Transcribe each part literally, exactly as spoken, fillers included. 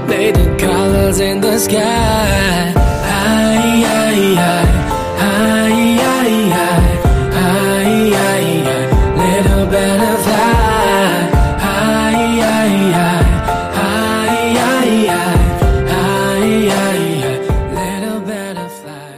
Play the colors in the sky. High, high, high, high, high, high, high, high, high. Little butterfly. High, high, high, high, high, high, high, high, high. Little butterfly.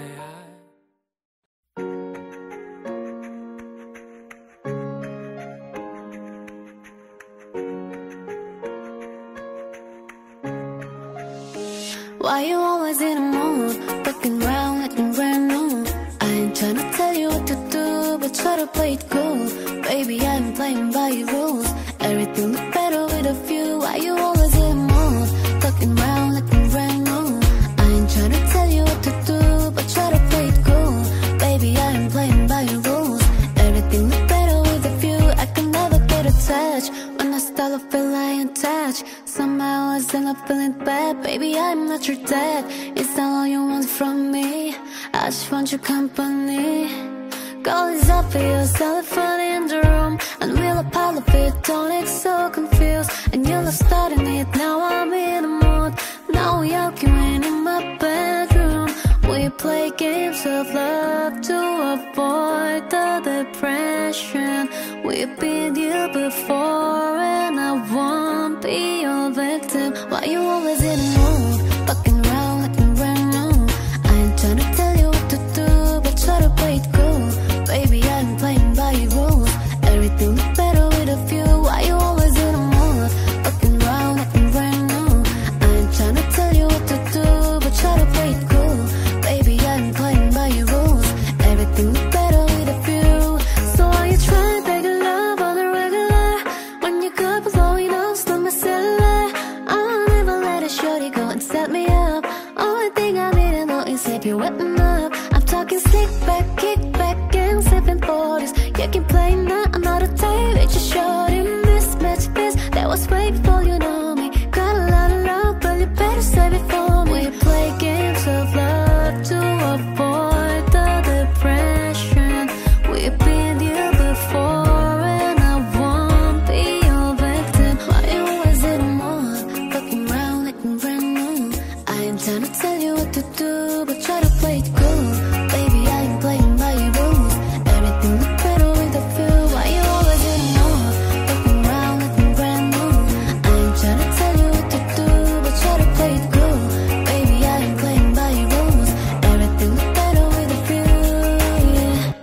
Why you always in a mood, looking around like a brand new? I ain't tryna tell you what to do, but try to play it cool. Baby, I'm playing by your rules. Everything look better with a view. Why you always in a mood, looking around like a brand new? I ain't tryna tell you what to do, but try to play it cool. Baby, I'm playing by your rules. Everything look better with a view. I can never get attached. When I start to feel I ain't touched. Somehow I still up feeling bad. Baby, I'm not your dad. It's not all you want from me. I just want your company. Girl, it's obvious, elephant in the room, and we'll a pile of it. Don't look so confused, and you're not starting it. Now I'm in the mood. Now we arguing in my bedroom. We play games of love to avoid the depression. We've been here before, and I won't be your victim. Why you always in the mood, fucking around like I'm brand new? I ain't tryna tell you what to do, but try to play it cool. Baby, I'm playing by your rules. Everything look better with a view. Why you always in the mood, fucking around like I'm brand new? I ain't tryna tell you what to do, but try to play it cool. Baby, I'm playing by your rules. Everything look better with a view. So why you trying to beg a love on the regular? When you got blowing up, stop my cellular. I won't even let a shorty go and set me up. Only thing I need to know is if you're wetting up. I'm talking stick back, kick back, and sipping forties. You can play now another day with your shorty. Mismatch this, that was way before you know me. Got a lot of love, but you better save it for me. We play games of love to avoid the depression. We've been here before, and I won't be your victim. Why you always in the mood, looking around like I'm brand new? I ain't trying to tell you what to do, but try to play it cool. Baby, I ain't playing by your rules. Everything look better with a view. Why you always in the mood, looking around like I'm brand new? I ain't trying to tell you what to do, but try to play it cool. Baby, I ain't playing by your rules. Everything look better with a view, yeah.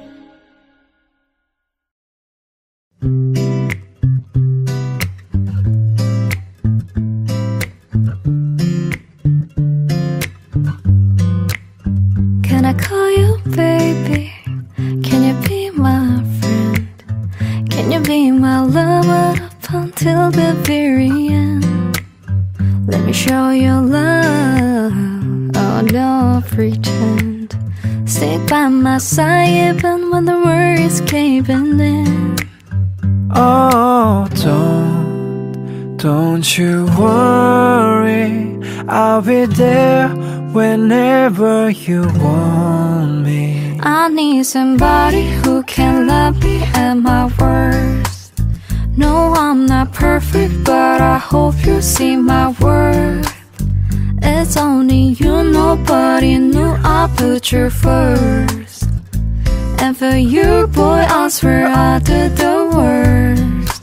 Can I call you baby? Can you be my friend? Can you be my lover up until the very end? Let me show you love, oh don't pretend. Stay by my side even when the world is caving in. Oh, don't, don't you worry. I'll be there whenever you want me. I need somebody who can love me at my worst. No, I'm not perfect, but I hope you see my worth. It's only you, nobody knew I put you first. And for you, boy, I swear I did the worst.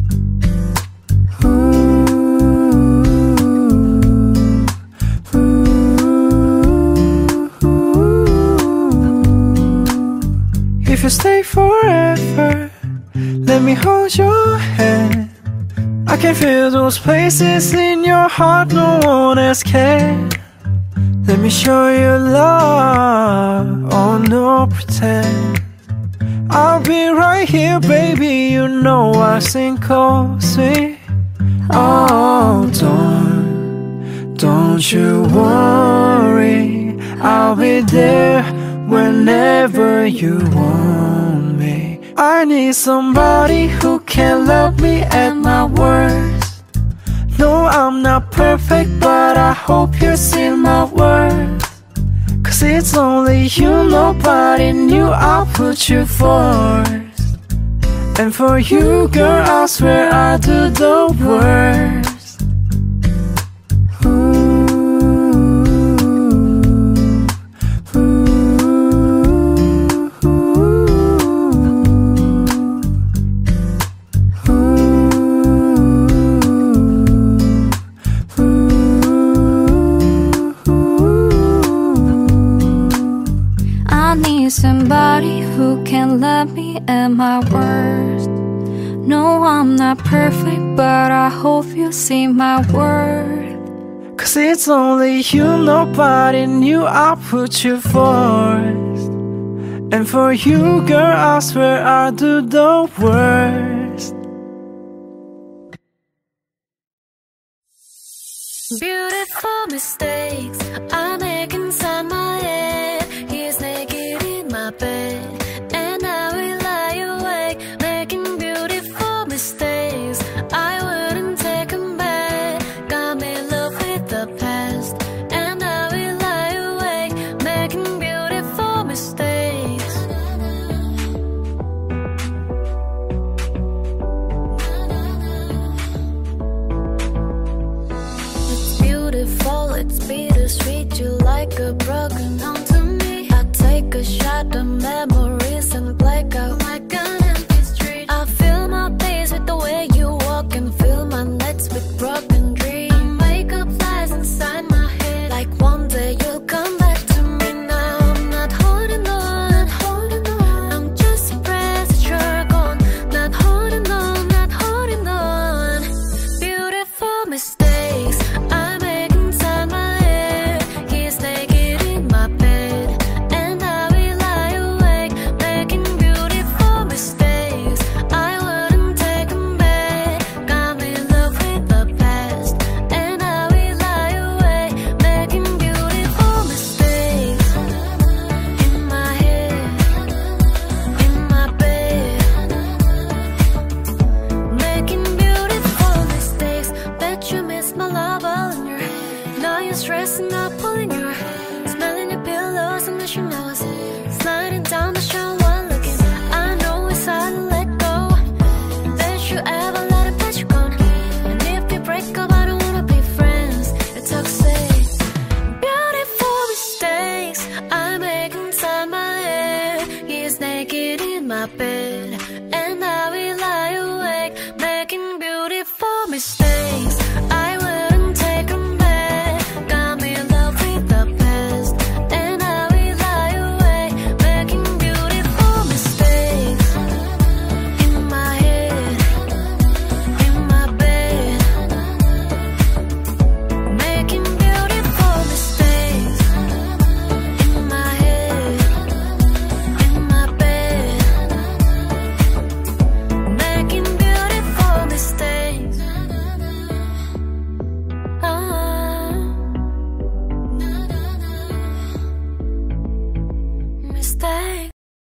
If you stay forever, let me hold your hand. I can feel those places in your heart no one else can. Let me show you love, oh no pretend. I'll be right here, baby, you know I sing cozy. Oh, don't, don't you worry. I'll be there whenever you want me. I need somebody who can love me at my worst. No, I'm not perfect, but I hope you see my worth. Cause it's only you, nobody knew I put you first. And for you, girl, I swear I do the worst. Ooh. love me at my worst. No, I'm not perfect, but I hope you see my worth. Cause it's only you, nobody knew I put you first. And for you, girl, I swear I'll do the worst. Beautiful mistakes I make inside my head. He's naked in my bed, and I will lie awake making beautiful mistakes. I wouldn't take them back. Got me in love with the past, and I will lie awake making beautiful mistakes. It's beautiful, it's bittersweet. You like a broken home to me. I take a shot of memories and black out like an empty street. I fill my days with the way you walk and fill my nights with broken dreams. I make up lies inside my head, like one day you'll come back to me. Now I'm not holding on, not holding on. I'm just surprised that you're gone. Not holding on, not holding on. Beautiful mistakes I make inside my head. He's naked in my bed, and I will lie awake making beautiful mistakes. I wouldn't take them back. Got me in love with the past, and I will lie awake making beautiful mistakes. In my head, in my bed, making beautiful mistakes. Bet you miss my love all in your head. Now you're stressing up, pulling your hair, smelling your pillows and wishing I was sliding down the shower looking. I know it's hard to let go. Bet you ever let it bet you gone. And if you break up, I don't wanna be friends. It's toxic. Beautiful mistakes I make inside my head. He's naked in my bed, and I will lie awake making beautiful mistakes. I wouldn't take them back. Got me in love with the past, and I will lie awake making beautiful mistakes. In my head, in my bed, making beautiful mistakes. In my head, in my bed, making beautiful mistakes. Ah, mistakes.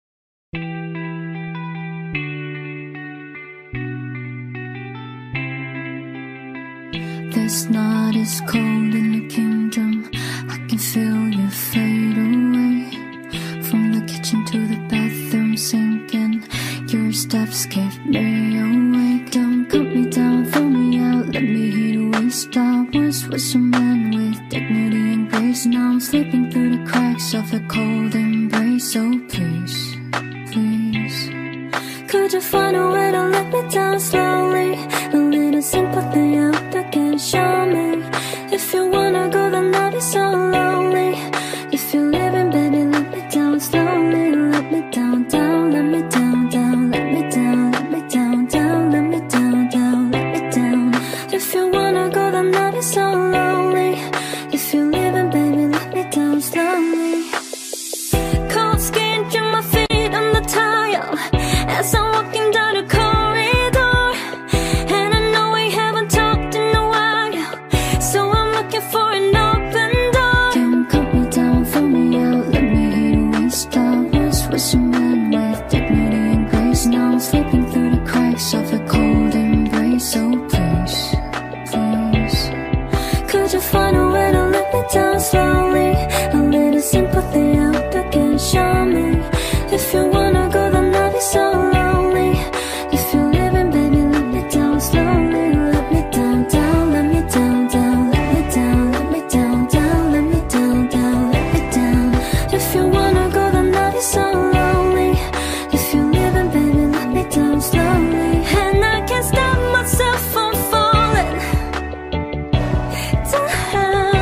This night is cold in the kingdom. I can feel you fade away. From the kitchen to the bathroom sinking. Your steps keep me awake. Don't cut me down, throw me out. Let me hear the waste. I once was a man with dignity and grace. Now I'm slipping through the cracks of a cold embrace. So please, please, could you find a way to let me down slowly? A little sympathy out there can show me. If you wanna go, then I'll be so lonely. If you're living, baby, let me down slowly. Let me down, down, let me down, down, let me down, let me down, down, let me down, down, let me down. If you wanna go, then I'll be so lonely. If you're living, baby, let me down slowly. Cold skin to my feet on the tile as I'm walking down the corridor. And I know we haven't talked in a while, so I'm looking for an open door. Don't cut me down, throw me out, let me hear the waste. I once was a man with dignity and grace. Now I'm slipping through the cracks of a cold embrace. So please, please, could you find a way to let me down slowly? A little sympathy out there can show me. If you wanna go, then I'll be so lonely. If you're living, baby, let me down slowly. Let me down, down, let me down, down, let me down, let me down, down, let me down, down, let me down. If you wanna go, then I'll be so lonely. If you're living, baby, let me down slowly. And I can't stop myself from falling down.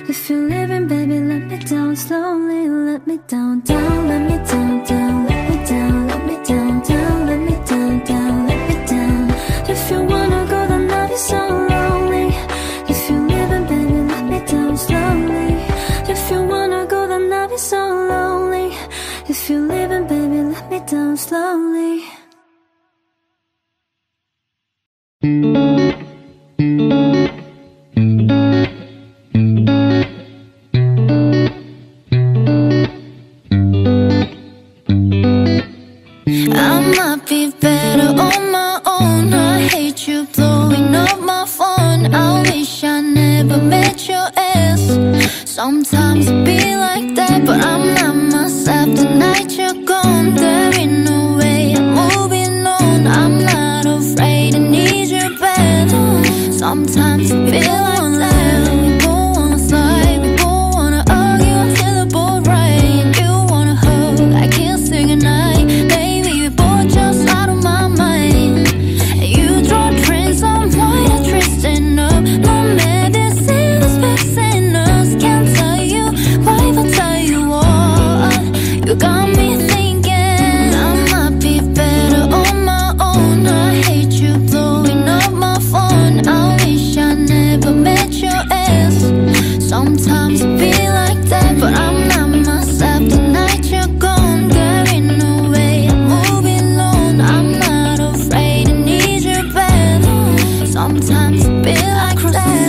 If you're leaving, baby, let me down slowly. Let me down, down, let me down, down. Let me down, let me down, down. Let me down, down, let me down. If you wanna go, then I'll be so lonely. If you're leaving, baby, let me down slowly. If you wanna go, then I'll be so lonely. If you're leaving, baby, let me down slowly. I might be better on my own. I hate you blowing up my phone. I wish I never met your ass. Sometimes it be like that, but I'm not myself the night you're gone. There ain't no way I'm moving on. I'm not afraid, I need your bed. Sometimes it be like that. We both wanna fight, we both wanna argue until the boat right. And you wanna hug, I can't say goodnight. Baby, we both just out of my mind. And you draw trends on why I'm twisting up. My medicine is fixing us. Can't tell you why, but tell you what. You got me thinking I might be better on my own. I hate you blowing up my phone. I wish I never met your ass. Sometimes it be like that, but I'm not myself the night you're gone. There ain't no way I'm moving alone. I'm not afraid, I need your bed. Sometimes it be like that.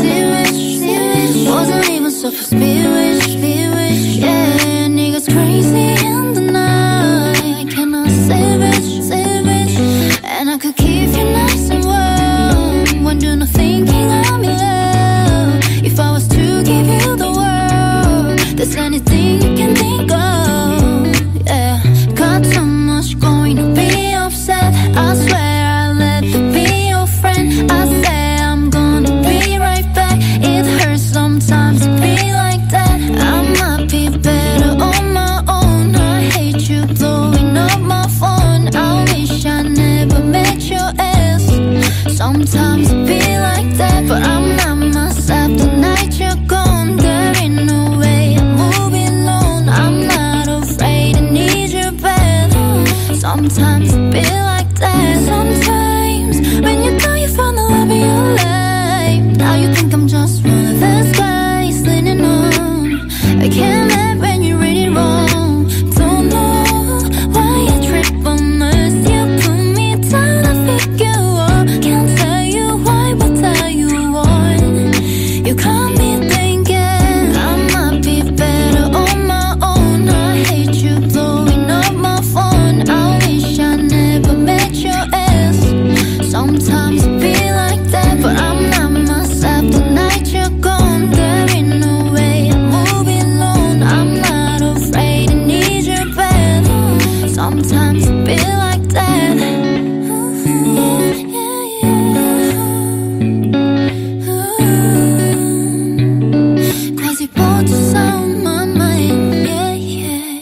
Wasn't even supposed to be wish, be wish. Yeah, niggas crazy in the night. I cannot save it, save it. And I could keep you nice and warm when you're not thinking I'm in love. If I was to give you the world, there's anything you can think of. Yeah, got so much going to be upset. I swear I'll let you be your friend. I say I'm gonna be right back. It hurts sometimes to be like that. I might be better on my own. I hate you blowing up my phone. I wish I never met your ass. Sometimes it be like that, but I'm not myself the night you're gone. There ain't no way I'm moving alone. I'm not afraid, I need your bed. Sometimes it be like that. Sometimes when you thought you found the love of your life, now you think I'm just one of those guys leaning on. I can't let when you read it wrong. Don't know why I trip on us. You put me down, I figure out. Can't tell you why, but tell you what. You got me thinking I might be better on my own. I hate you blowing up my phone. I wish I never met your ass. Sometimes it be like that, but I'm not myself the night you're gone. There ain't no way I'm moving alone. I'm not afraid, I need your bed. Sometimes it be like that. Yeah, yeah, yeah. Cause you both just on my mind. Yeah, yeah.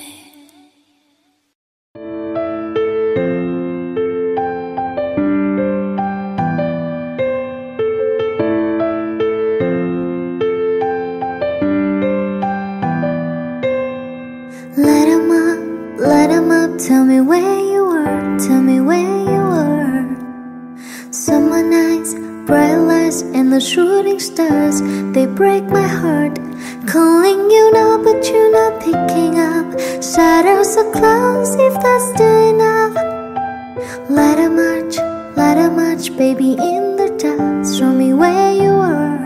Let 'em up, let 'em up. Tell me where you were, tell me where you were. Summer nights, bright lights, and the shooting stars, they break my heart. Calling you now, but you're not picking up. Shadows are close, if that's still enough. Let 'em march, let 'em march, baby, in the dark. Show me where you were.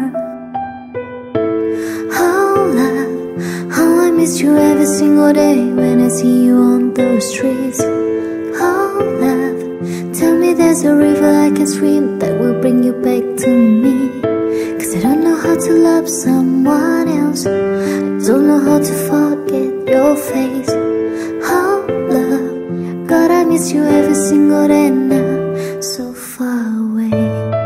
Oh, love, how I miss you every single day when I see you on those streets. Oh, love, tell me there's a river I can swim that will bring you back to me. Cause I don't know how to love someone else. I don't know how to forget your face. Oh, love, God, I miss you every single day now, so far away.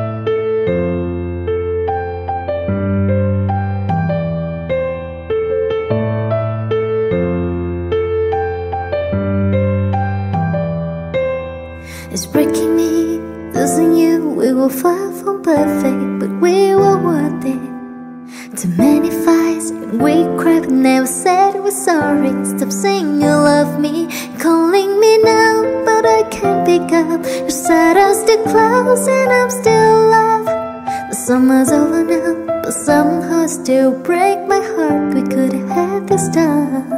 It's breaking me, losing you. We were far from perfect, but we were worth it. Too many fights and we cried but never said we're sorry. Stop saying you love me, calling me now, but I can't pick up. Your shadows still close and I'm still alive. The summer's over now, but somehow it still break my heart. We could have had this time.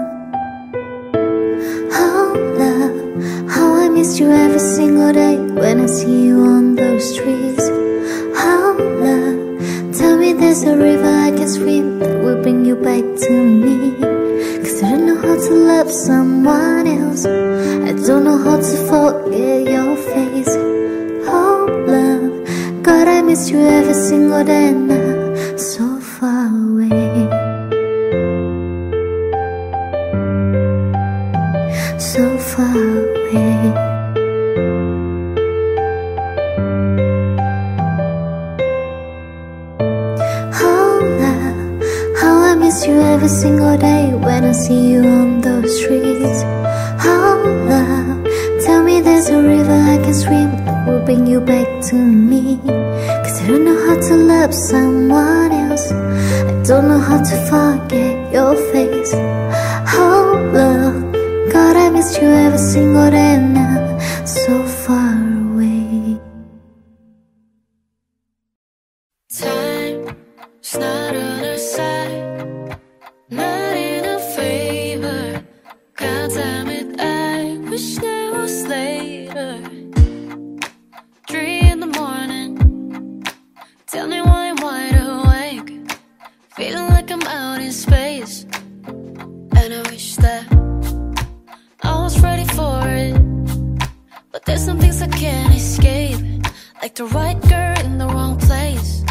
Oh love, how I miss you every single day when I see you on those streets. Oh love, tell me there's a river I can swim that will bring you back to me. Cause I don't know how to love someone else, I don't know how to forget your face. Oh love, God, I miss you every single day now, so far away, so far away. Oh love, how I miss you every single day when I see you on those streets. Oh love, tell me there's a river I can swim that will bring you back to me. Cause I don't know how to love someone else, I don't know how to forget your face. Oh love, God, I miss you every single day now, so far away. Time's not on our side, not in our favor. God damn it, I wish there was later. Three in the morning, tell me why I'm wide awake, feeling like I'm out in space. And I wish that I was ready for it, but there's some things I can't escape, like the right girl in the wrong place.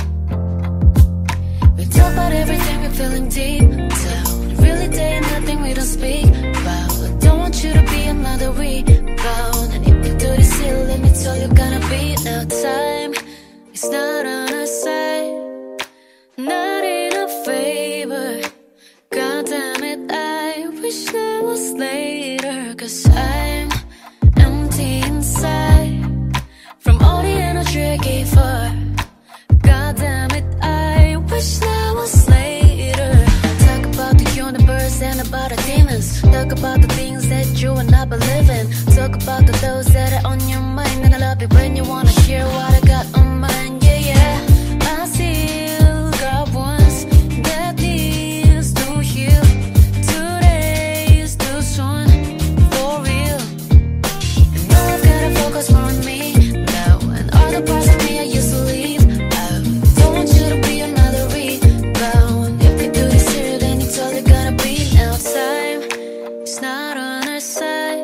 We talk about everything we're feeling deep down, really there ain't nothing we don't speak about. I don't want you to be another rebound, and if you do this here, let me tell you gonna be. Now time is not on our side, not in our favor. God damn it, I wish there was later. Cause I'm empty inside from all the energy I gave her. God damn it, I wish there was later. Talk about the universe and about the demons, talk about the things that you and I believe in, talk about the those that are on your mind. And I love it when you wanna hear what I got on mine. Yeah, yeah, I still got ones that needs to heal. Today is too soon, for real. And now I've gotta focus more on me now, and all the parts of me I used to leave out. Don't want you to be another rebound. If you do this here, then it's all you're gonna be. Now time is not on our side,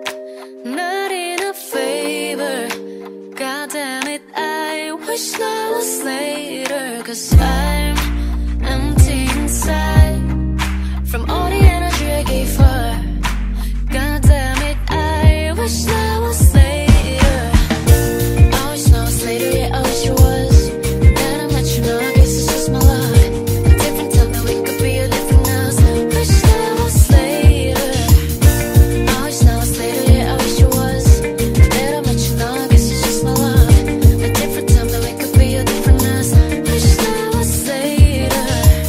not in our favor. God damn it, I wish that was later. Cause I'm empty inside from all the energy I gave her. God damn it, I wish that was later. I wish that was later, yeah, I wish it was. Then I met you, now I guess it's just my luck. A different time that we could be a different us. Wish that was later. I wish that was later, yeah, I wish it was. Then I met you, now I guess it's just my luck. A different time that we could be a different us. Wish that was later.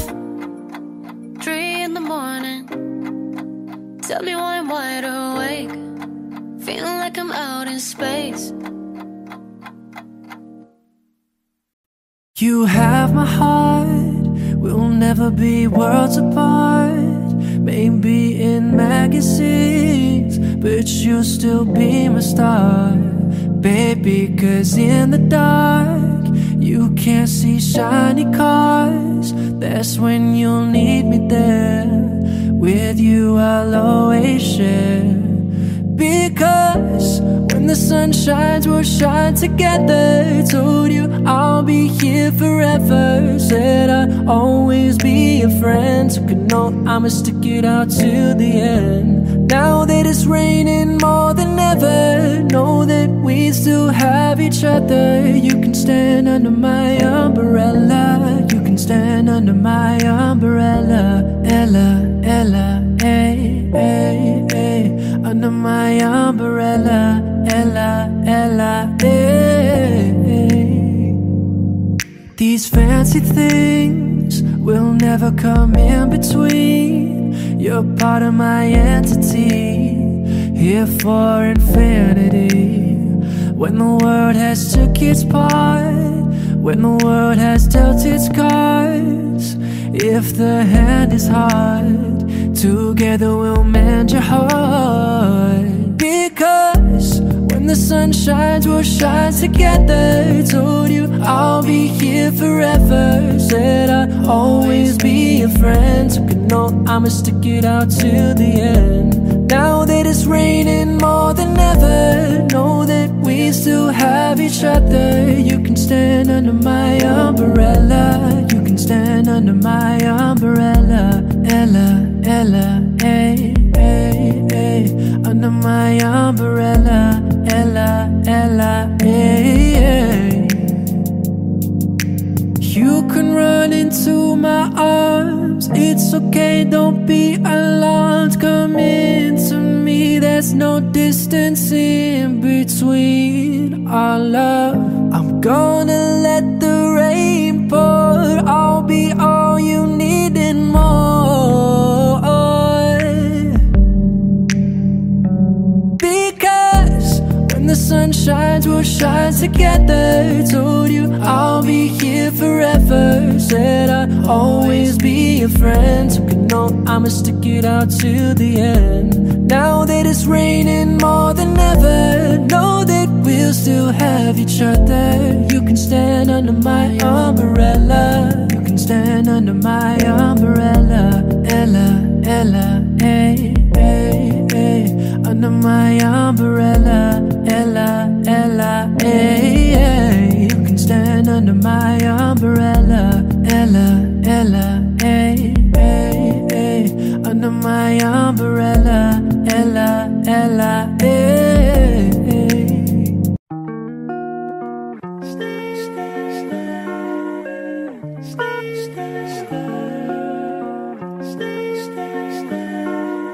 Three in the morning, tell me why I'm wide awake, feeling like I'm out in space. You have my heart, we'll never be worlds apart. Maybe in magazines, but you'll still be my star, baby. Cause in the dark, you can't see shiny cars. That's when you'll need me there. With you I'll always share. Because when the sun shines, we'll shine together. Told you I'll be here forever. Said I'd always be a friend. So could know I'ma stick it out till the end. Now that it's raining more than ever, know that we still have each other. You can stand under my umbrella, you can stand under my umbrella. Ella, Ella, ay, ay, ay. Under my umbrella, Ella, Ella, ay, ay. These fancy things will never come in between. You're part of my entity, here for infinity. When the world has took its part, when the world has dealt its cards, if the hand is hard, together we'll mend your heart. Because when the sun shines, we'll shine together. Told you I'll be here forever, said I'd always be a friend. Took an oath, I'ma stick it out till the end. Now that it's raining more than ever, know that we still have each other. You can stand under my umbrella, you can stand under my umbrella. Ella, Ella, ay, ay, ay. Under my umbrella, Ella, Ella, ay, ay. You can run into my arms, it's okay, don't be alarmed. Come into me, there's no distance in between our love. I'm gonna let the rain pour, I'll be all you need and more. Because when the sun shines, we'll shine together. Told you I'll be here forever, said I'd always be a friend. Took an oath, I'ma stick it out till the end. Now that it's raining more than ever, know that we'll still have each other. You can stand under my umbrella, you can stand under my umbrella. Ella, Ella, ay, ay, ay. Under my umbrella, Ella, Ella, ay, ay. You can stand under my umbrella, Ella, Ella, ay, ay, ay. Under my umbrella, Ella, Ella, ay, ay. Stay, stay, stay. Stay, stay, stay. Stay, stay, stay.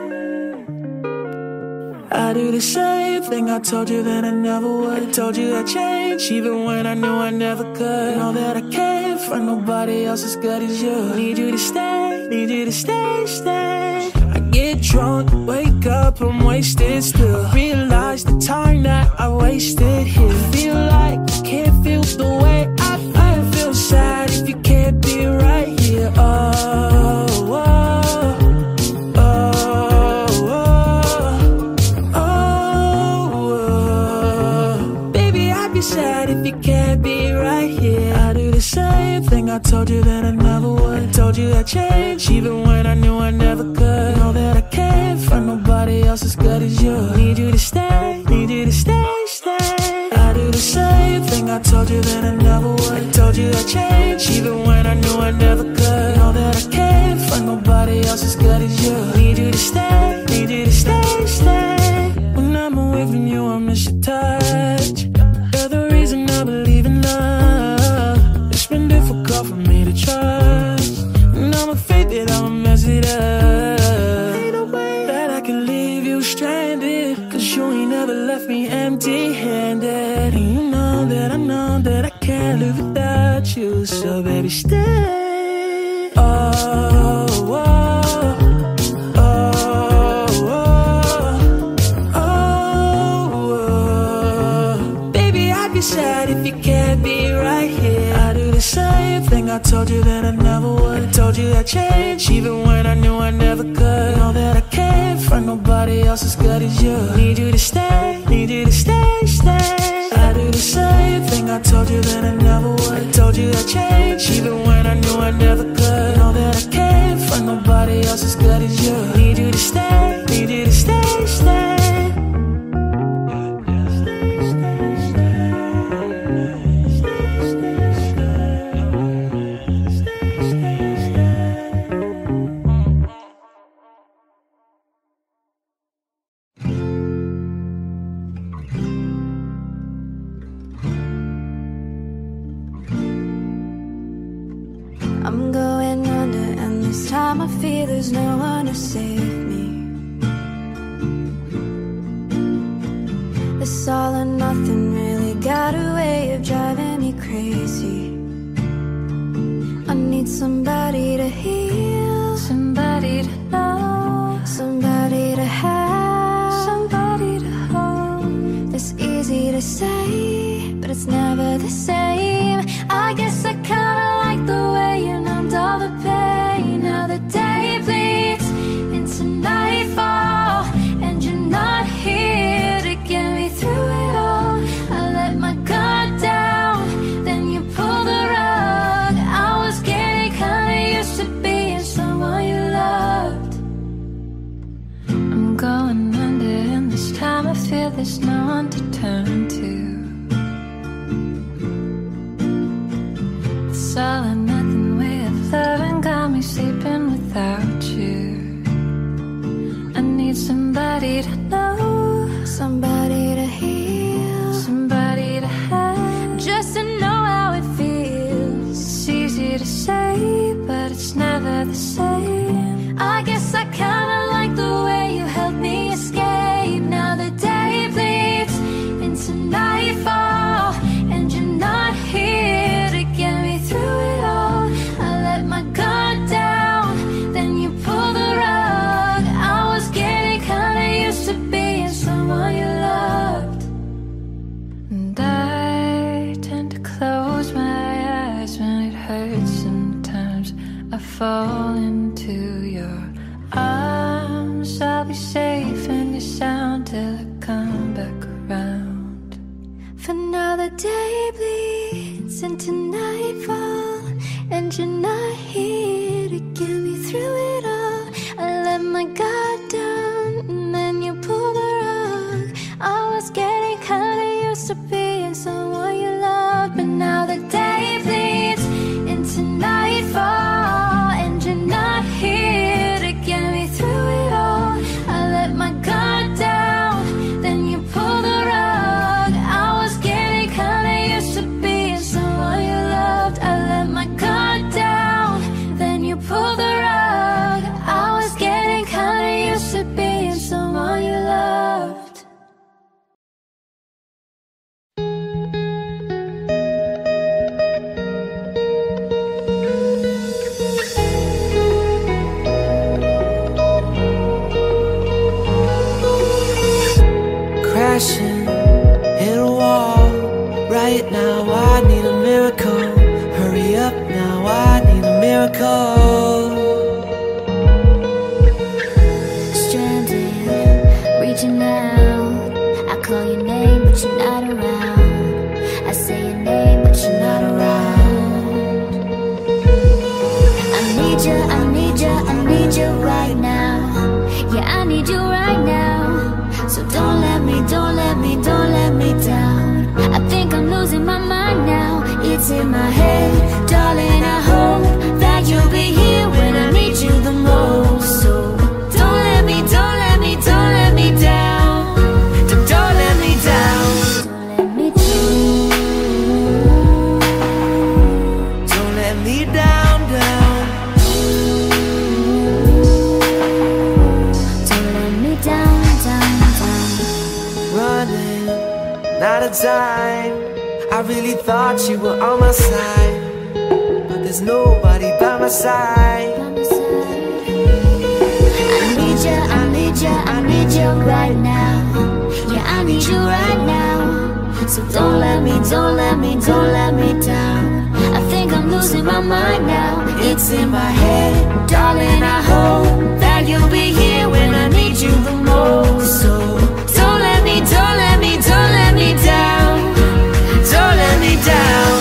I do the same thing I told you that I never would. I told you I'd change, even when I knew I never could. Know that I can't find nobody else as good as you. Need you to stay, need you to stay, stay. I get drunk, wake up, I'm wasted still. Realize the time that I wasted here. Feel like you can't feel the way I, I feel sad if you can't be right here. Oh, oh, oh, oh, oh. Baby, I'd be sad if you can't be right here. I do the same thing I told you that I never would. I told you I'd change, even when I knew I never could. Know that I can't find nobody else as good as you. Need you to stay, need you to stay, stay. I do the same thing I told you that I never would. I told you I'd change, even when I knew I never could. Know that I can't find nobody else as good as you. Need you to stay, need you to stay, stay. When I'm away from you, I miss your touch. You're the reason I believe in love. It's been difficult for me to trust, and I'm afraid that I'll mess it up. Ain't no way that I can leave you stranded, cause you ain't never left me empty-handed. And you know that I know that I can't live without you, so baby stay. Oh, oh, oh, oh, oh. Baby, I'd be sad if you can't be right here. I do the same thing I told you that I never would. I told you I'd change, even when I knew I never could. Know that I can't find nobody else as good as you. Need you to stay, need you to stay, stay. I do the same thing I told you that I never would. I told you I'd change, even when I knew I never could. Know that I can't find nobody else as good as you. Need you to stay, need you to stay, stay. I'm going under, and this time I feel there's no one to save me. This all or nothing really got a way of driving me crazy. I need somebody to there's no one to turn to. This all or nothing way of loving got me sleeping without you. I need somebody to know, somebody to heal, somebody to have, just to know how it feels. It's easy to say, but it's never the same. I guess I kinda like the way you helped me escape. Now the day bleeds into nightfall, and you're not here to get me through it all. I let my guard down, then you pulled the rug. I was getting kinda used to being someone you loved, and I tend to close my eyes when it hurts. Sometimes I fall into your arms. I'll be safe in your sound till I come back around. For now the day bleeds into nightfall, and you're not here to get me through it all. I let my guard down, and then you pulled the rug. I was getting kinda used to being someone you loved, but now the day bleeds into nightfall, and you're not here to get me through it all. I let my guard down, then you pulled the rug. I was getting kinda used to being someone you loved. I let my guard down, then you pulled the rug. I was getting kinda used to being someone you loved. Crashing, hit a wall. Right now I need a miracle. Hurry up now, I need a miracle. Stranded, reaching out. I call your name, but you're not around. I say your name, but you're not around. I need you, I need you, I need you right now. Yeah, I need you right now. So don't let me, don't let me, don't let me down. I think I'm losing my mind now. It's in my head, darling, I hope that you'll be here when I need you the most. So don't let me, don't let me, don't let me down. Don't, don't let me down. Don't let me down. Don't let me down, down. Don't let me down, down, down. Running, not a time. I really thought you were on my side, but there's nobody by my side. By my side. I need you, I need you, I need you right now. Yeah, I need you right now. So don't let me, don't let me, don't let me down. I think I'm losing my mind now. It's in my head, darling, I hope that you'll be here when I need you the most. So don't let me, don't let me, don't let me down. Don't let me down.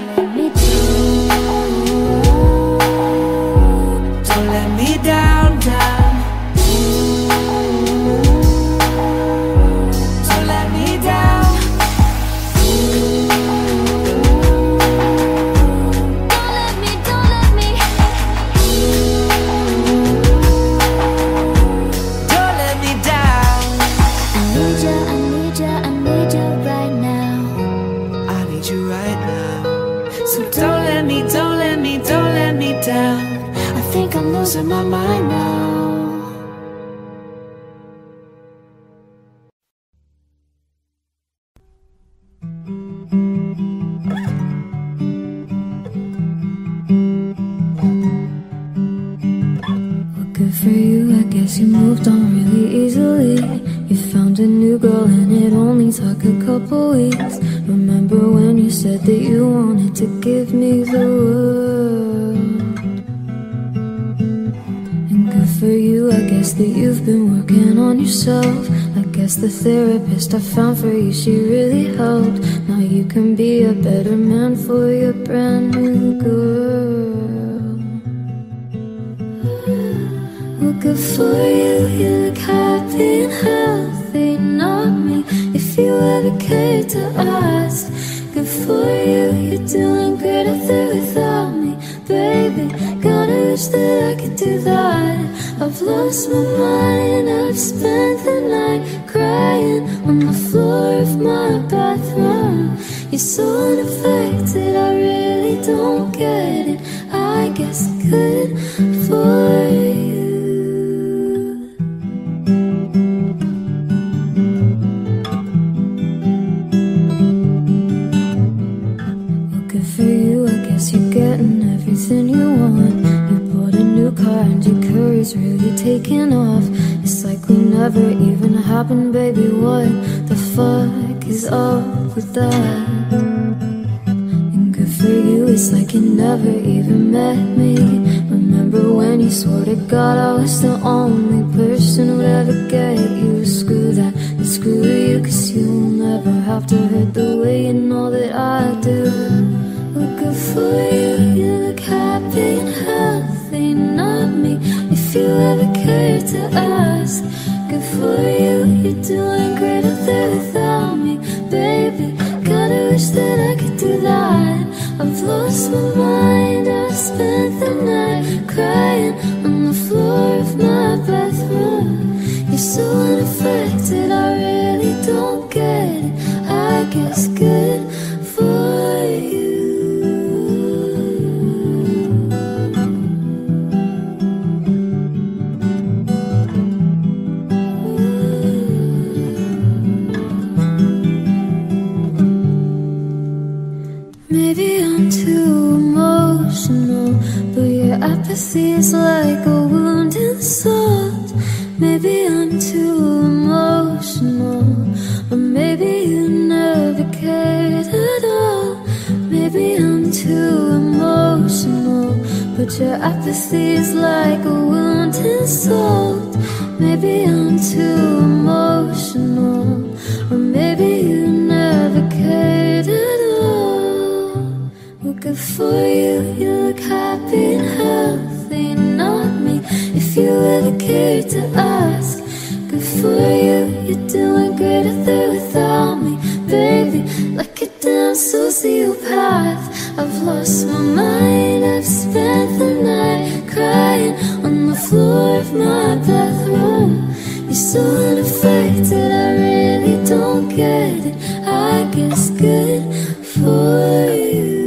Don't let me Don't let me down. down, down. Don't let me down. Don't let me, don't let me. Don't let me down. I need you, I need you, I need you right now. I need you right now. So don't let me, don't let me, don't let me down. I think I'm losing my mind now. Well, good for you, I guess you moved on really easily. You found a new girl and it only took a couple weeks. Remember when you said that you wanted to give me the world? And good for you, I guess that you've been working on yourself. I guess the therapist I found for you, she really helped. Now you can be a better man for your brand new girl. Well, good for you, you look happy and healthy. Not me, if if you ever cared to ask. Good for you, you're doing great up there without me, baby. Gotta wish that I could do that. I've lost my mind, I've spent the night crying on the floor of my bathroom. You're so unaffected, I really don't get it. I guess good for you. Well, good for you, I guess you're getting everything you want. You bought a new car and your career's really taking off. It's like we never even happened, baby. What the fuck is up with that? And good for you, it's like you never even met me. Remember when you swore to God I was the only person who'd ever get you? Screw that, and screw you, cause you'll never have to hurt the way you know that I do. Well, good for you, you look happy and healthy, not me, if you ever cared to ask. Good for you, you're doing great up there without me, baby. Gotta wish that I could do that. I've lost my mind, I've spent the night crying on the floor of my bathroom. You're so unaffected, I really don't get it. I guess good for you. Maybe I'm too emotional, but your apathy is like a wound in the soul. Maybe I'm too emotional, or maybe you never cared at all. Maybe I'm too emotional, but your apathy is like a wound in the soul. Maybe I'm too emotional, or maybe you never cared at all. Well, good for you, you look happy and healthy, not me, if you ever cared to ask. Good for you, you're doing great up there without me, baby. Like a damn sociopath, I've lost my mind, I've spent the night crying on the floor of my bathroom. You're so unaffected, I really don't get it. I guess good for you.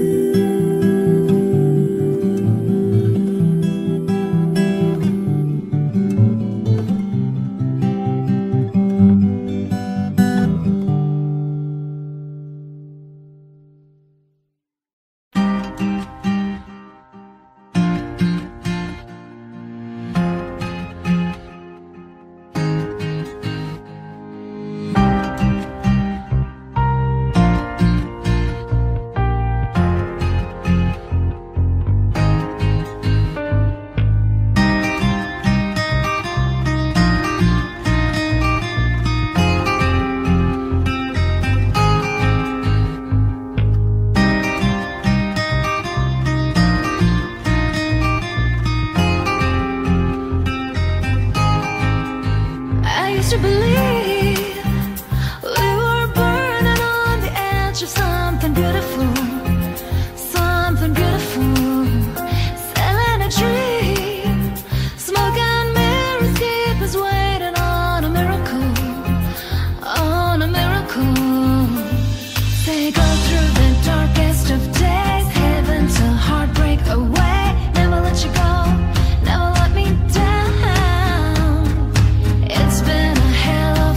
Never let me down. It's been a hell of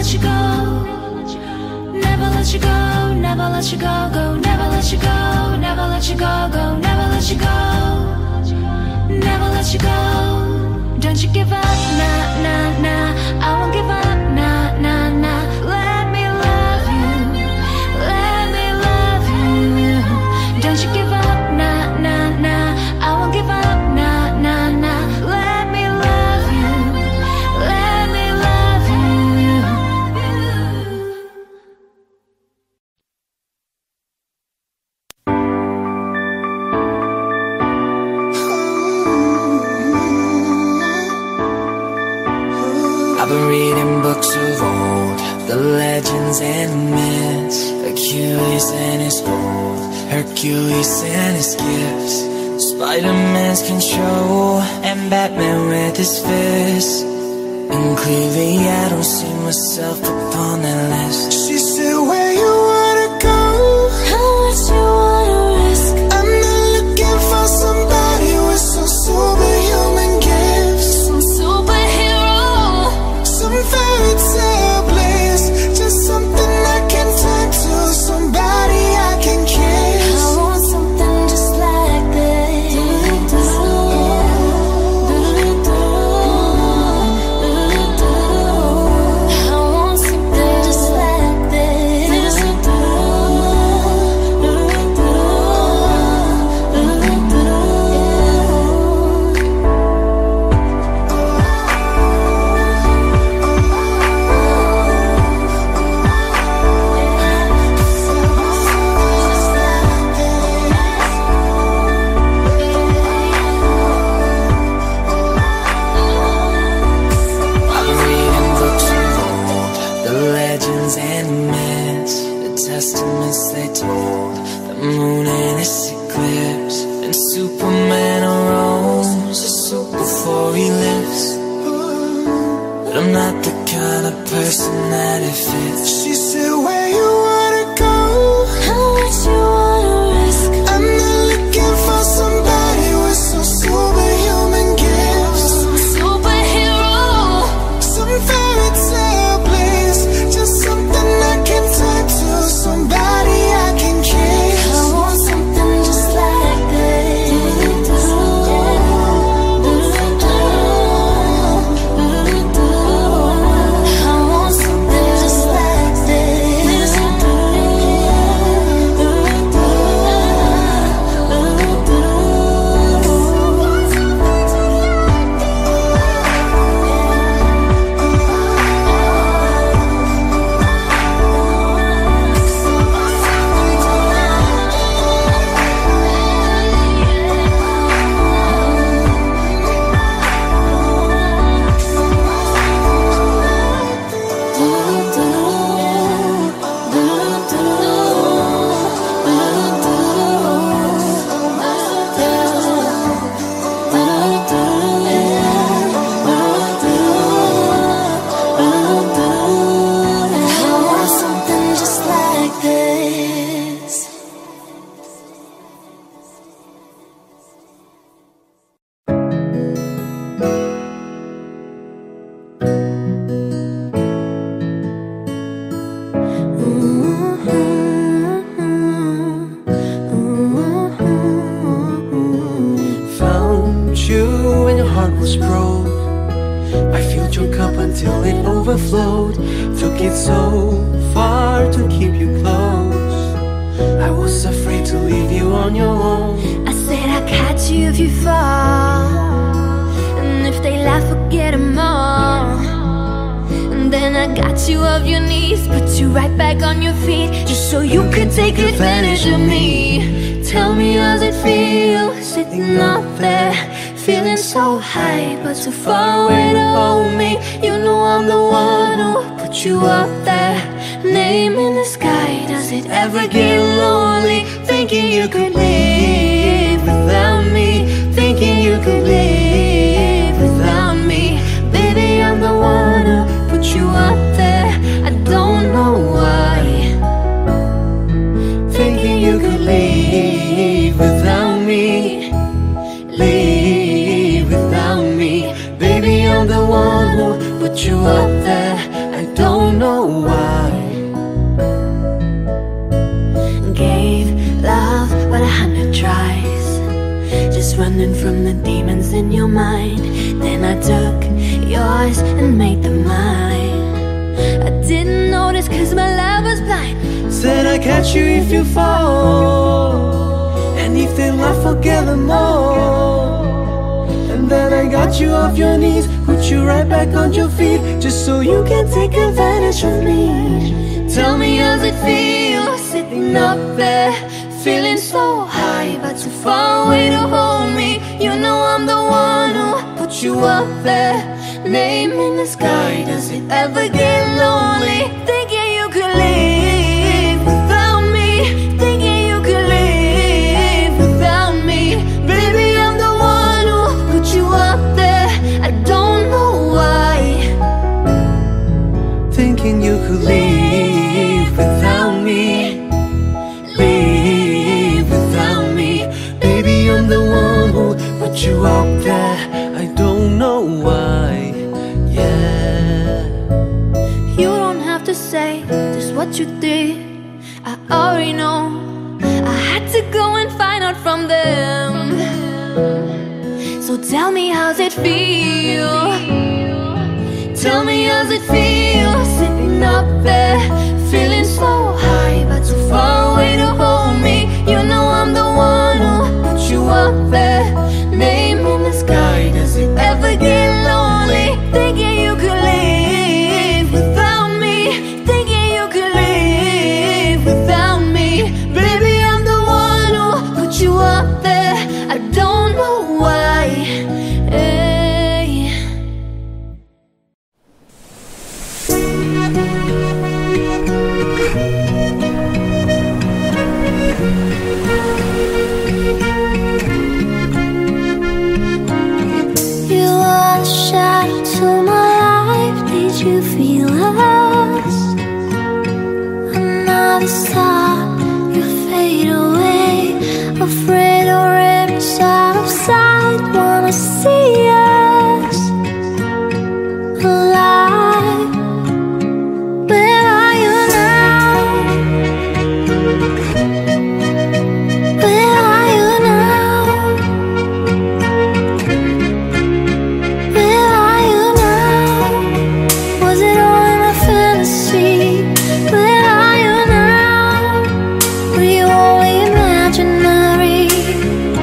let you go. Never let you go, never let you go, go. Never let you go, never let you go, go. Never let you go, never let you go. Don't you give up, nah, nah, nah. I won't give up, nah, nah, nah. Let me love you, let me love you. Don't you give up, nah, nah, nah. I won't give up, nah, nah, nah. Let me love you, let me love you. I've been reading books of old, the legends and the myths, Achilles and his gold, Hercules and his gifts, Spider-Man's control, and Batman with his fists. And clearly I don't see myself upon that list. She said, where you wanna go? How much you wanna risk? I'm not looking for somebody with some superhuman gifts, Some superhero, some fairy tale bliss, just something I can turn to, somebody I can kiss. I want something just like this. I want something just like this. I've been reading books of old, the legends and the myths, the testaments they told, the moon in its eclipse, and Superman arose a soup before he lives. But I'm not the kind of person that it fits. She said, where you wanna go? How much you wanna risk? I'm not looking for somebody with some superhuman gifts, Some superhero, some fairy tale bliss, just something I can turn to, somebody I can kiss. I want something just like this. I want something just like this. I want something just like this. Found you when your heart was broke. I filled your cup until it overflowed. Took it so far to keep you close. I was afraid to leave you on your own. I said I'd catch you if you fall, and if they laugh, forget them all. And then I got you off your knees, put you right back on your feet, just so you could take advantage of me. Tell me, how's it feel, sitting up there, feeling so high, but too far away to hold me. You know I'm the one who put you up there, name in the sky. Does it ever get lonely, thinking you could live without me, thinking you could live without me? Baby, I'm the one who put you up there, I don't know why, thinking you could live without me, live without me. Baby, I'm the one who put you up there, I don't know just running from the demons in your mind. Then I took yours and made them mine. I didn't notice cause my love was blind. Said I'd catch you if you fall, and if they laugh, forget them all. And then I got you off your knees, put you right back on your feet, just so you can take advantage of me. Tell me how's it feel, sitting up there, feeling so high, but too far away to hold me. You know I'm the one who put you up there, name in the sky. Does it ever get lonely, thinking you could leave without me, thinking you could leave without me? Baby, I'm the one who put you up there, I don't know why. Thinking you could leave without me, leave without me. Baby, I'm the one who put you up there, I don't know why, yeah. You don't have to say just what you did, I already know. I had to go and find out from them. So tell me how's it feel, tell me how's it feel, sitting up there, feeling so high, but too far away to hold me. You know I'm the one who put you up there, name in the sky. Does it ever get lonely, thinking you could leave without me, thinking you could leave without me? Baby, I'm the one who put you up there, I don't know why, hey. You are a shadow to my life. Did you feel lost? Another star, you fade away. Afraid or remiss out of sight. Wanna see us alive. Where are you now? Where are you now? Where are you now? Was it all in a fantasy? Where are you now? Were you only imaginary?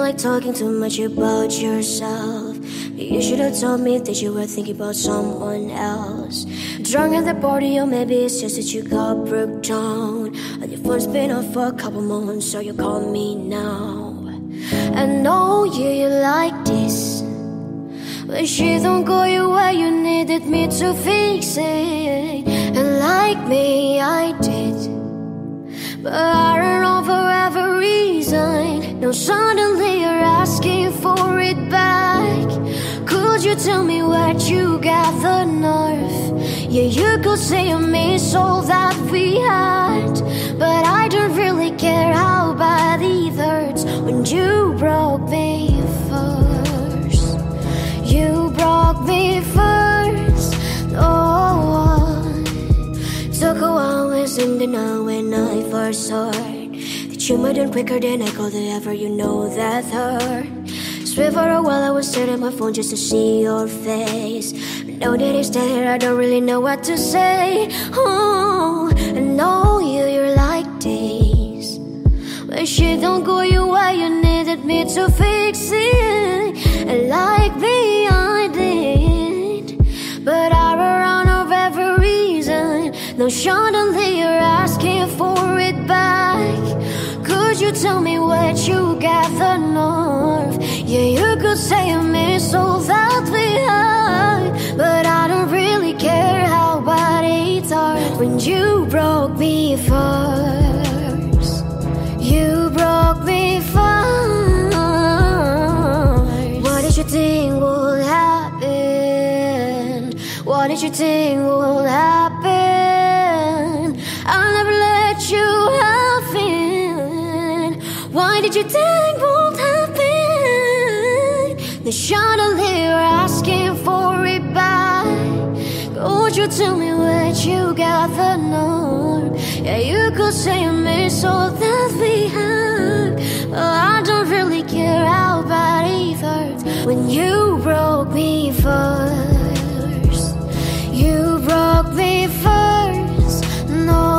like talking too much about yourself. You should have told me that you were thinking about someone else. Drunk at the party, or maybe it's just that you got broke down, and your phone's been off for a couple months, so you call me now. I know you, you like this, but she don't go your way, you needed me to fix it. And like me, I did, but I don't know for every reason. Now suddenly you're asking for it back. Could you tell me where you got the nerve? Yeah, you could say I miss all that we had, but I don't really care how bad it hurts when you broke me first. You broke me first. Oh, took a while listening to know when I first heard that you were done quicker than I could ever. You know that hurt. Swear for a while I was staring at my phone just to see your face. Now that it's there, I don't really know what to say. Oh, I know you, you're like this, but shit don't go your way, you needed me to fix it. And like me, I did, but I ran out of every reason. Now suddenly you're asking for it back. Could you tell me where you got the nerve? Yeah, you could say I miss all that we had, but I don't really care how bad it hurt when you broke me first. You broke me first. What did you think would happen? What did you think would happen? I'll never let you have it. Why did you think would happen? Then suddenly you're asking for it back. Could you tell me where you got the nerve? Yeah, you could say I miss all that we had, but I don't really care how bad it hurts when you broke me first. You broke me first. No.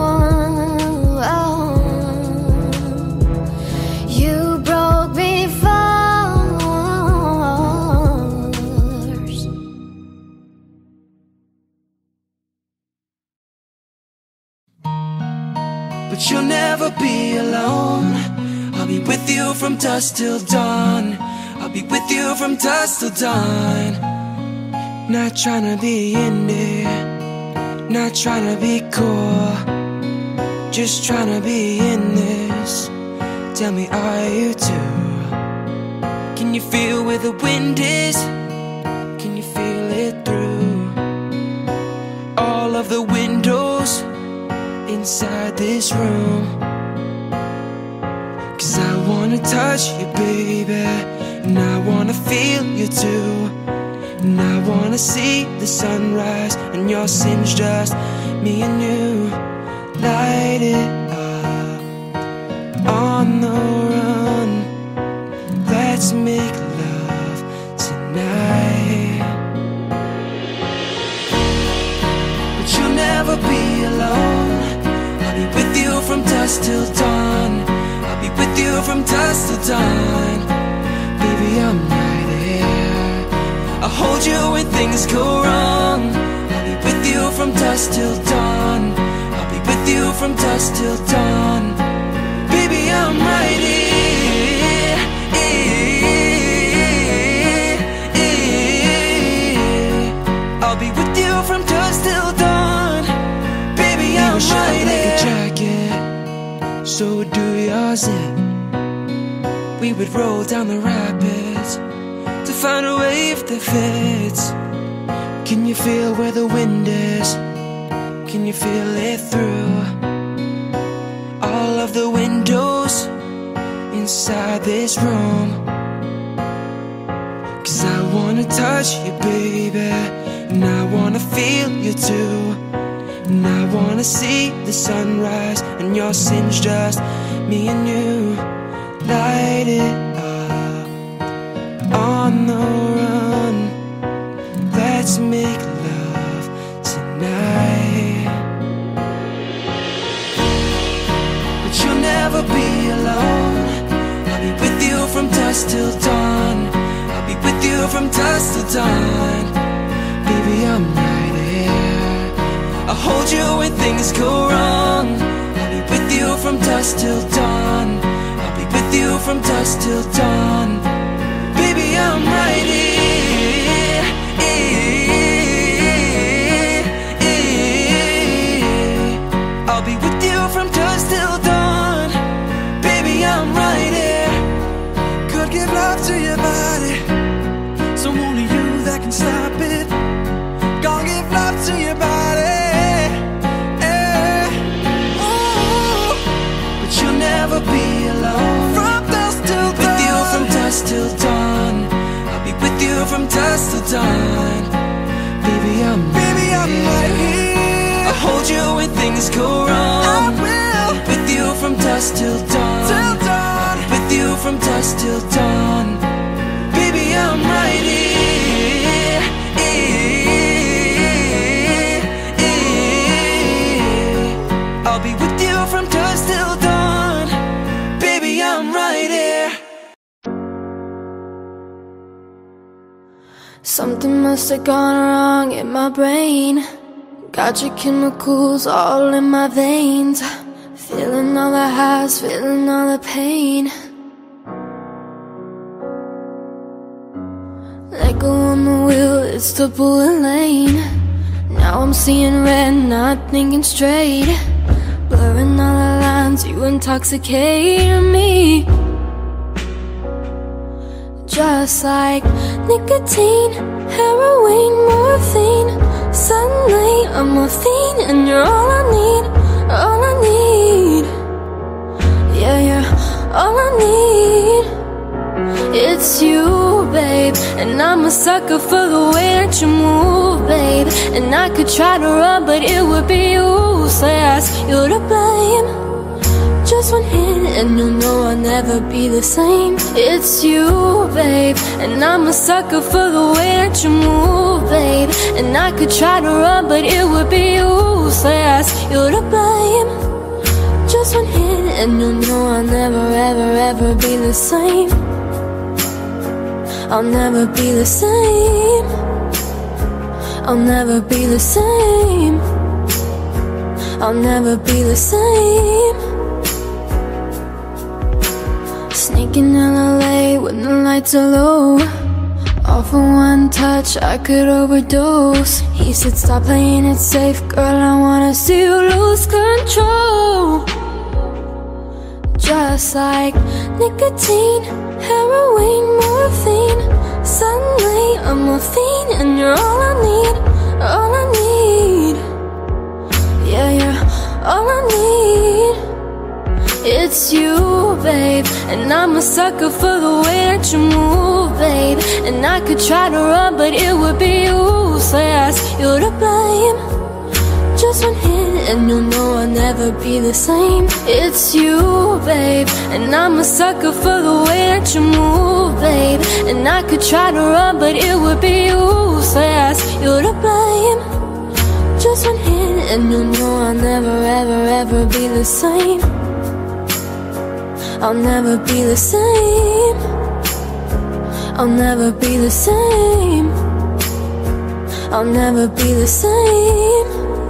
But you'll never be alone. I'll be with you from dusk till dawn. I'll be with you from dusk till dawn. Not trying to be in there, not trying to be cool, just trying to be in this. Tell me, are you too? Can you feel where the wind is? Can you feel it through all of the windows inside this room? Cause I wanna touch you, baby, and I wanna feel you too. And I wanna see the sunrise on your singed dust. Me and you, light it up on the run. Let's make love tonight. But you'll never be alone. I'll be with you from dusk till dawn. I'll be with you from dusk till dawn. Baby, I'm right here. I'll hold you when things go wrong. I'll be with you from dusk till dawn. I'll be with you from dusk till dawn. Baby, I'm right here. I'll be with you from dusk till dawn. Baby, I'm right here. Jacket, so do yours it. We would roll down the rapids to find a wave that fits. Can you feel where the wind is? Can you feel it through all of the windows inside this room? Cause I wanna touch you, baby, and I wanna feel you too. And I wanna see the sunrise on your singed dust. Me and you, light it up on the run. Let's make love tonight. But you'll never be alone. I'll be with you from dusk dusk till dawn. I'll be with you from dusk till dawn. Baby, I'm right here. I'll hold you when things go wrong. I'll be with you from dusk till dawn. I'll be with you from dusk till dawn. Baby, I'm right here. I'll be with you from dusk till dawn. Baby, I'm right here. Could give love to your body, so only you that can stop it. Gonna give love to your body, yeah. Ooh, but you'll never be alone. From dusk till dawn. With you from dusk till dawn. I'll be with you from dusk till dawn. Baby, I'm Baby, right I'm here. Right here. I'll hold you when things go wrong. I will. I'll be with you from dusk till dawn. Till dawn. I'll be with you from dusk till dawn. Baby, I'm right here. I'll be with you from dusk till dawn. Baby, I'm right here. Something must have gone wrong in my brain. Got your chemicals all in my veins. Feeling all the highs, feeling all the pain. Let go on the wheel, it's the bullet lane. Now I'm seeing red, not thinking straight. Blurring all the lines, you intoxicate me. Just like nicotine, heroin, morphine. Suddenly I'm a fiend and you're all I need, all I need. Yeah, you're all I need. It's you, babe, and I'm a sucker for the way that you move, babe. And I could try to run, but it would be useless. You're to blame. Just one hit and you'll know I'll never be the same. It's you, babe, and I'm a sucker for the way that you move, babe. And I could try to run, but it would be useless. You're to blame. Just one hit and you'll know I'll never, ever, ever be the same. I'll never be the same. I'll never be the same. I'll never be the same. Sneaking in L A when the lights are low. All for one touch, I could overdose. He said stop playing it safe, girl, I wanna see you lose control. Just like nicotine, heroin, morphine. Suddenly I'm a fiend and you're all I need, all I need. Yeah, you're all I need. It's you, babe, and I'm a sucker for the way that you move, babe. And I could try to run, but it would be useless. You're to blame. Just one hit and you'll know I'll never be the same. It's you, babe, and I'm a sucker for the way that you move, babe. And I could try to run, but it would be useless. You're to blame. Just one hit and you'll know I'll never, ever, ever be the same. I'll never be the same. I'll never be the same. I'll never be the same.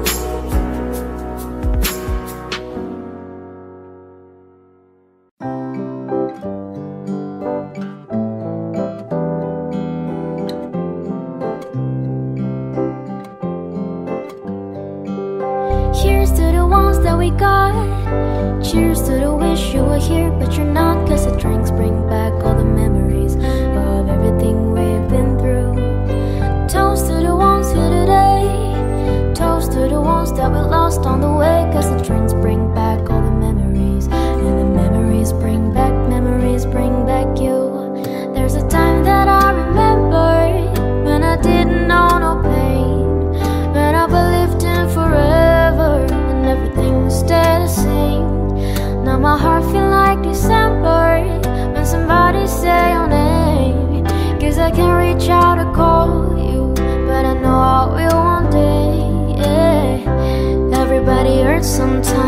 Cheers to the ones that we got. Cheers to the wish you were here, but you're not. Cause the drinks bring back all the memories of everything we've been through. Toast to the ones here today. Toast to the ones that we lost on the way. Cause the drinks bring back all the memories. And the memories bring back, memories bring back you. There's a time that I remember when I didn't know no pain, when I believed in forever and everything would stay the same. Now my heart feel like December when somebody say your name. Cause I can't reach out to call you, but I know I will one day, yeah. Everybody hurts sometimes.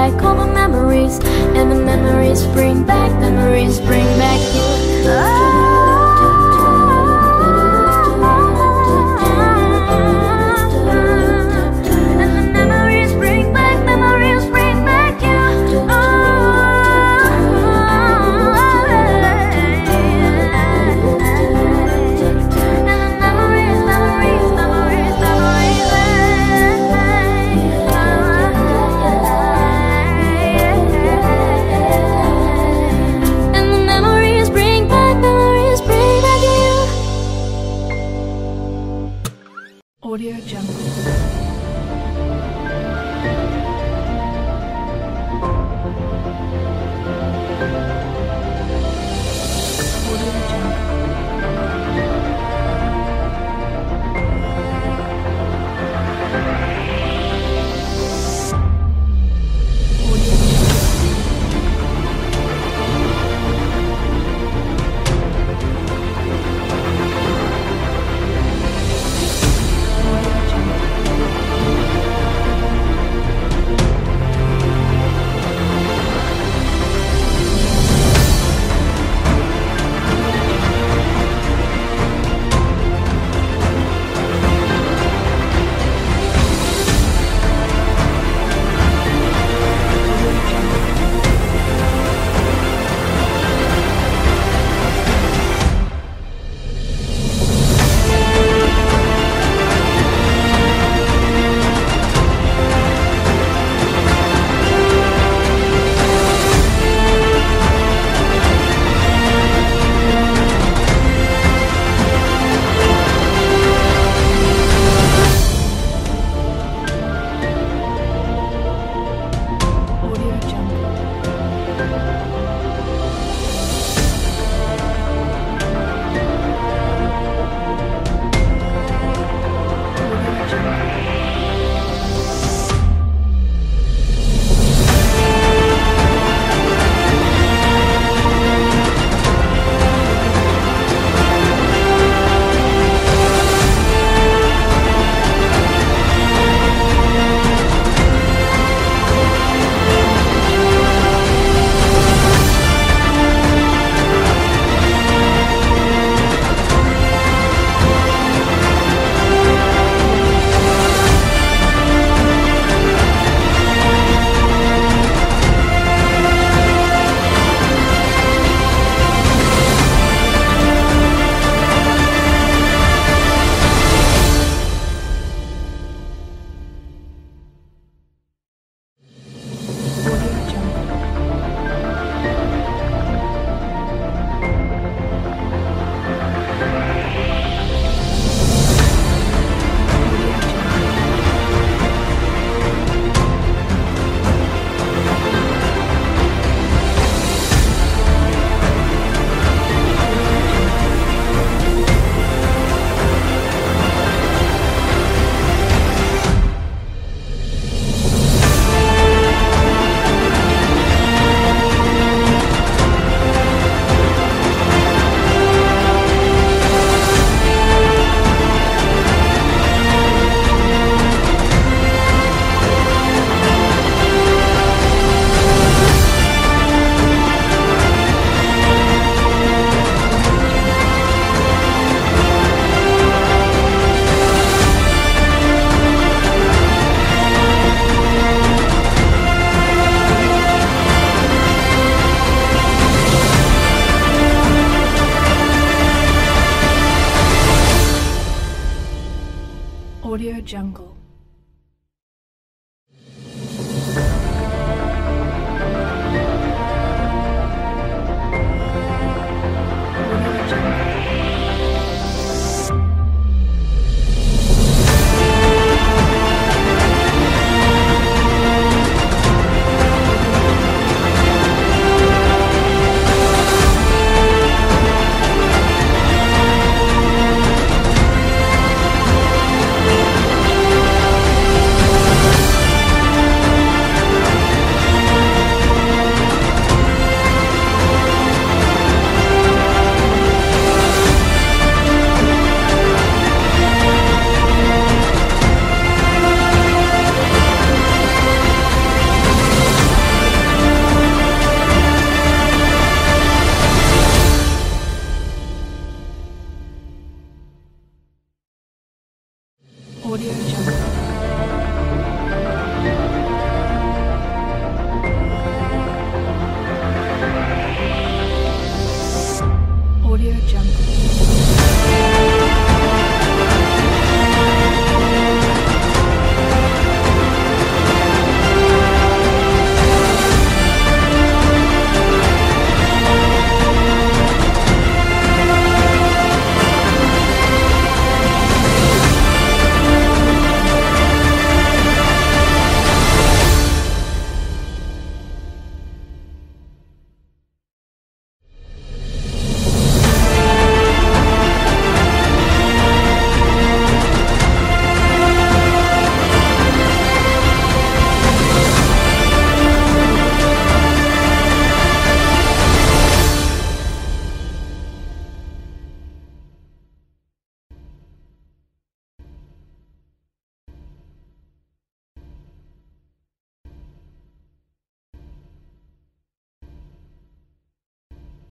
back all my memories, and the memories bring back, memories bring back you. Oh.